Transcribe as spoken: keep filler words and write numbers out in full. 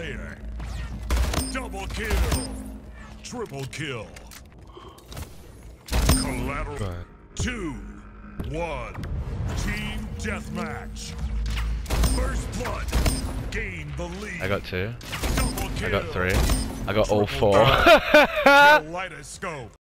Slayer. Double kill. Triple kill. Collateral. Right. Two. One. Team deathmatch. First blood. Gain the lead. I got two. Double kill. I got three. I got all Triple four. kill. Kaleidoscope.